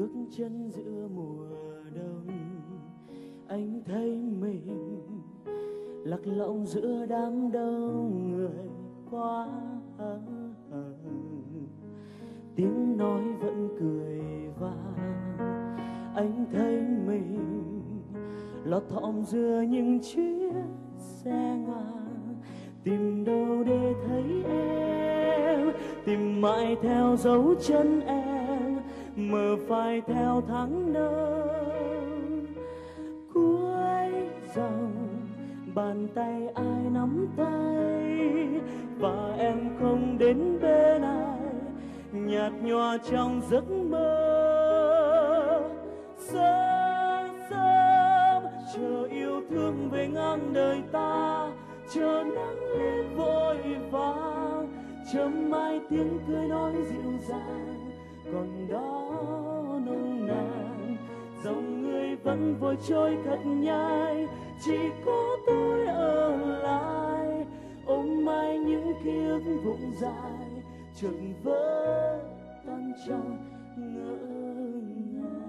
bước chân giữa mùa đông, anh thấy mình lạc lõng giữa đám đông người quá. Tiếng nói vẫn cười vang, anh thấy mình lọt thỏm giữa những chiếc xe ngang. Tìm đâu để thấy em, tìm mãi theo dấu chân em, mơ phai theo tháng năm. Cuối dòng bàn tay ai nắm tay, và em không đến bên ai, nhạt nhòa trong giấc mơ. Sớm sớm chờ yêu thương về ngang đời ta, chờ nắng lên vội vàng, chờ mai tiếng cười nói dịu dàng, còn đó nồng nàn. Dòng người vẫn vội trôi thật nhanh, chỉ có tôi ở lại ôm mãi những ký ức vụng dài, chợt vỡ tan trong ngỡ ngàng.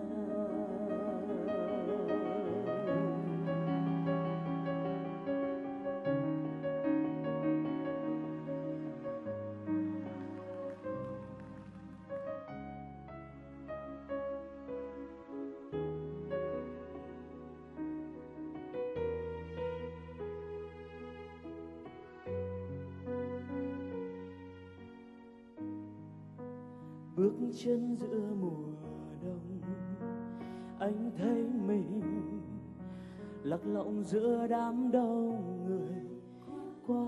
Bước chân giữa mùa đông, anh thấy mình lạc lõng giữa đám đông người quá.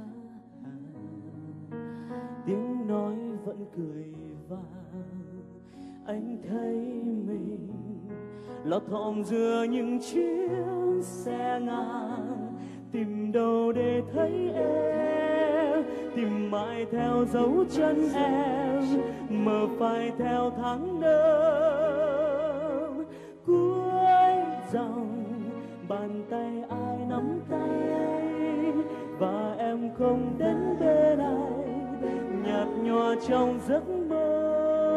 Tiếng nói vẫn cười vang, anh thấy mình lọt thỏm giữa những chiếc xe ngang. Tìm đâu để thấy em, tìm mãi theo dấu chân em, mơ phai theo tháng năm. Cuối dòng bàn tay ai nắm tay anh, và em không đến bên anh, nhạt nhòa trong giấc mơ.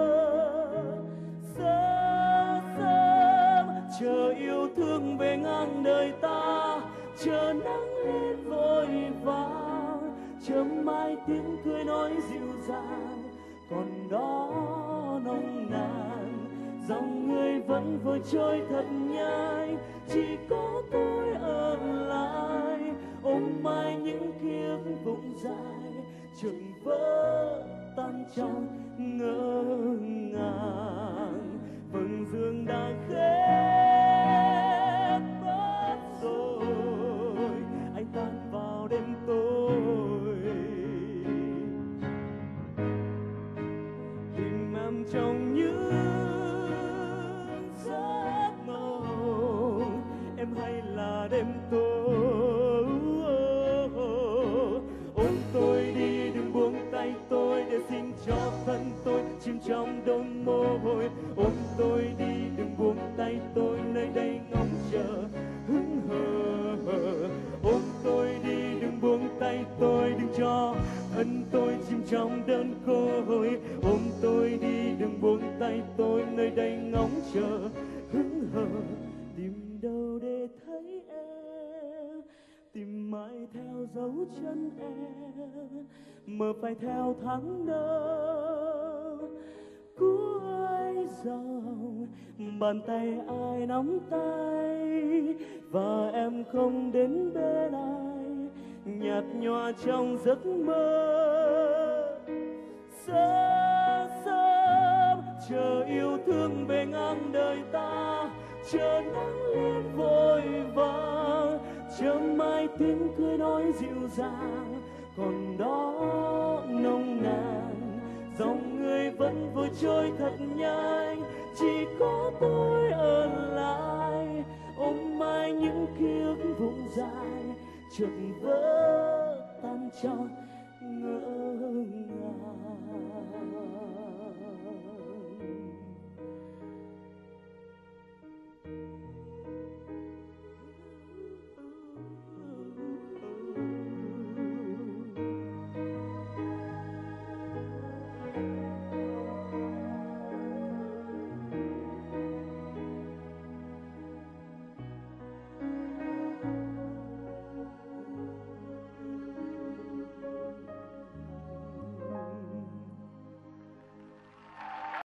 Sớm sớm chờ yêu thương về ngang đời ta, chờ nắng lên vội vàng, chờ mai tiếng cười nói dịu dàng, còn đó nồng nàn. Dòng người vẫn vội trôi thật nhanh, chỉ có tôi ở lại ôm mãi những ký ức vụng dài, chợt vỡ tan trong ngỡ ngàng. Vầng dương đã khép mất rồi, anh tan vào đêm tối, tìm em trong những giấc mộng. Em hay là đêm tối, ôm tôi đi đừng buông tay tôi, để xin cho thân tôi chìm trong đống mồ hôi. Ôm tôi đi đừng buông tay tôi, nơi đây ngóng chờ hững hờ. Ôm tôi đi đừng buông tay tôi, đừng cho thân tôi chìm trong đơn côi. Ôm tôi đi đừng buông tay tôi, nơi đây ngóng chờ hững hờ. Tìm đâu để thấy em, tìm mãi theo dấu chân em, mơ phai theo tháng năm. Cuối dòng bàn tay ai nắm tay, và em không đến bên ai, nhạt nhòa trong giấc mơ. Sớm sớm chờ yêu thương về ngang đời ta, chờ nắng lên vội vàng, chờ mai tiếng cười nói dịu dàng, còn đó nồng nàn. Dòng người vẫn vội trôi thật nhanh, chỉ có tôi ở lại ôm mãi những ký ức vụng dài, chợt vỡ tan trong ngỡ ngàng.